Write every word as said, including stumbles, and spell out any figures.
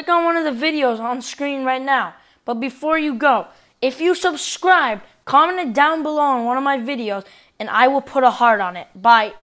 click on one of the videos on screen right now. But before you go, if you subscribe, comment it down below on one of my videos, and I will put a heart on it. Bye.